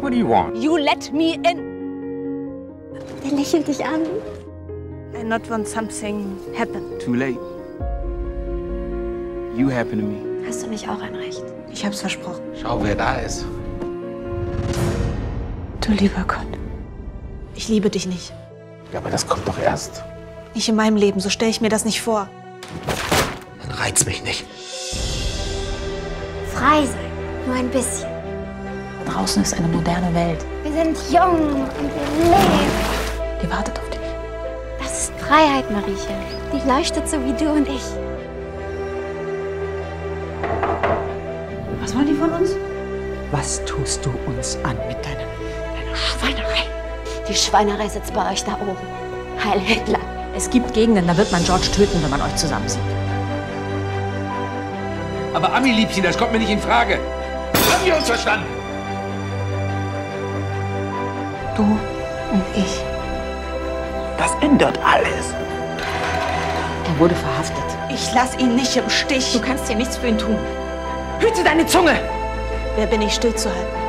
What do you want? You let me in. Der lächelt dich an. I not want something happen. Too late. You happen to me. Hast du nicht auch ein Recht? Ich hab's versprochen. Schau, wer da ist. Du lieber Gott. Ich liebe dich nicht. Ja, aber das kommt doch erst. Nicht in meinem Leben, so stelle ich mir das nicht vor. Dann reiz mich nicht. Frei sein. Nur ein bisschen. Draußen ist eine moderne Welt. Wir sind jung und wir leben. Die wartet auf dich. Das ist Freiheit, Mariechen. Die leuchtet so wie du und ich. Was wollen die von uns? Was tust du uns an mit deiner Schweinerei? Die Schweinerei sitzt bei euch da oben. Heil Hitler. Es gibt Gegenden, da wird man George töten, wenn man euch zusammen sieht. Aber Ami-Liebchen, das kommt mir nicht in Frage. Haben wir uns verstanden? Du und ich. Das ändert alles. Er wurde verhaftet. Ich lass ihn nicht im Stich. Du kannst hier nichts für ihn tun. Hüte deine Zunge! Wer bin ich, stillzuhalten?